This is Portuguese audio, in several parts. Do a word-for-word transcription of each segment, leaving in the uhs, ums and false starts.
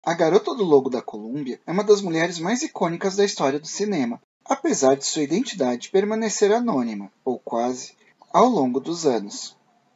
A garota do logo da Columbia é uma das mulheres mais icônicas da história do cinema, apesar de sua identidade permanecer anônima, ou quase, ao longo dos anos.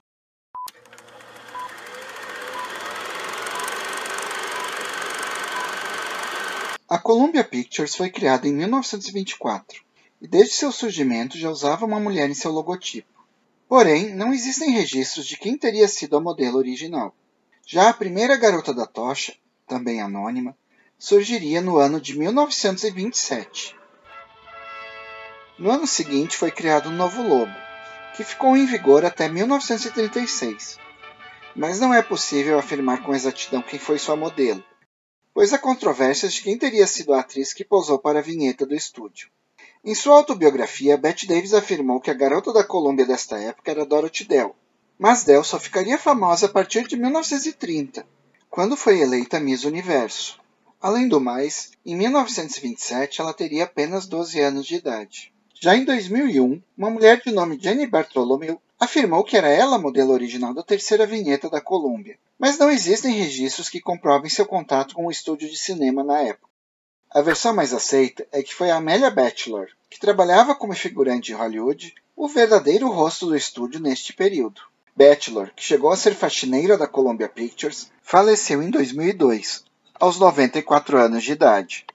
A Columbia Pictures foi criada em mil novecentos e vinte e quatro e desde seu surgimento já usava uma mulher em seu logotipo. Porém, não existem registros de quem teria sido a modelo original. Já a primeira garota da tocha, também anônima, surgiria no ano de mil novecentos e vinte e sete. No ano seguinte foi criado um novo logo, que ficou em vigor até mil novecentos e trinta e seis. Mas não é possível afirmar com exatidão quem foi sua modelo, pois há controvérsias de quem teria sido a atriz que posou para a vinheta do estúdio. Em sua autobiografia, Bette Davis afirmou que a garota da Columbia desta época era Dorothy Dell, mas Dell só ficaria famosa a partir de mil novecentos e trinta, quando foi eleita Miss Universo. Além do mais, em mil novecentos e vinte e sete ela teria apenas doze anos de idade. Já em dois mil e um, uma mulher de nome Jenny Bartholomew afirmou que era ela a modelo original da terceira vinheta da Columbia, mas não existem registros que comprovem seu contato com o estúdio de cinema na época. A versão mais aceita é que foi a Amelia Batchelor, que trabalhava como figurante em Hollywood, o verdadeiro rosto do estúdio neste período. Batchelor, que chegou a ser faxineira da Columbia Pictures, faleceu em dois mil e dois, aos noventa e quatro anos de idade.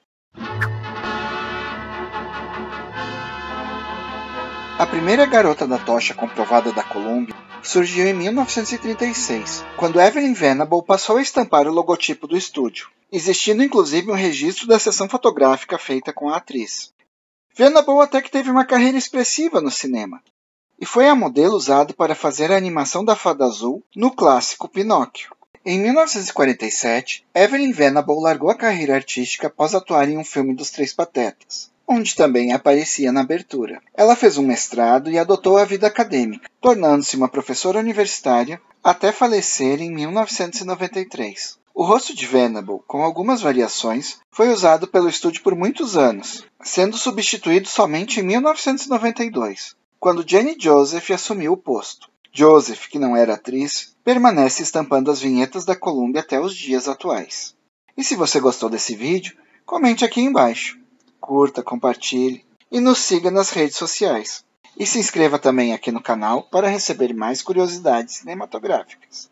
A primeira garota da tocha comprovada da Columbia surgiu em mil novecentos e trinta e seis, quando Evelyn Venable passou a estampar o logotipo do estúdio, existindo inclusive um registro da sessão fotográfica feita com a atriz. Venable até que teve uma carreira expressiva no cinema, e foi a modelo usada para fazer a animação da Fada Azul no clássico Pinóquio. Em mil novecentos e quarenta e sete, Evelyn Venable largou a carreira artística após atuar em um filme dos Três Patetas, onde também aparecia na abertura. Ela fez um mestrado e adotou a vida acadêmica, tornando-se uma professora universitária até falecer em mil novecentos e noventa e três. O rosto de Venable, com algumas variações, foi usado pelo estúdio por muitos anos, sendo substituído somente em mil novecentos e noventa e dois, quando Jenny Joseph assumiu o posto. Joseph, que não era atriz, permanece estampando as vinhetas da Columbia até os dias atuais. E se você gostou desse vídeo, comente aqui embaixo. Curta, compartilhe e nos siga nas redes sociais. E se inscreva também aqui no canal para receber mais curiosidades cinematográficas.